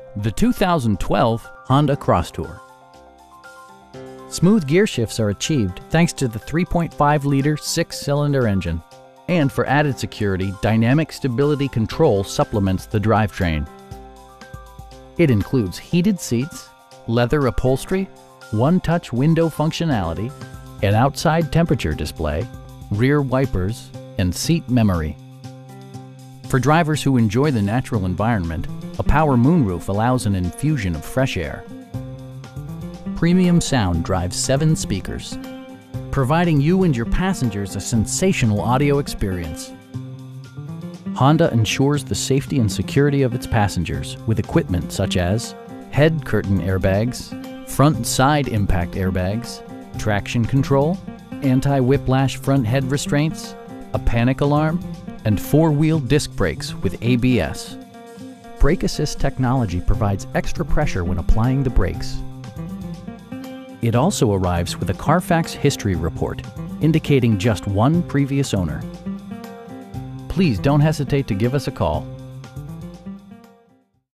The 2012 Honda Crosstour. Smooth gear shifts are achieved thanks to the 3.5-liter six-cylinder engine. And for added security, dynamic stability control supplements the drivetrain. It includes heated seats, leather upholstery, one-touch window functionality, an outside temperature display, rear wipers, and seat memory. For drivers who enjoy the natural environment, a power moonroof allows an infusion of fresh air. Premium sound drives 7 speakers, providing you and your passengers a sensational audio experience. Honda ensures the safety and security of its passengers with equipment such as head curtain airbags, front and side impact airbags, traction control, anti-whiplash front head restraints, a panic alarm, and 4-wheel disc brakes with ABS. Brake Assist technology provides extra pressure when applying the brakes. It also arrives with a Carfax history report, indicating just one previous owner. Please don't hesitate to give us a call.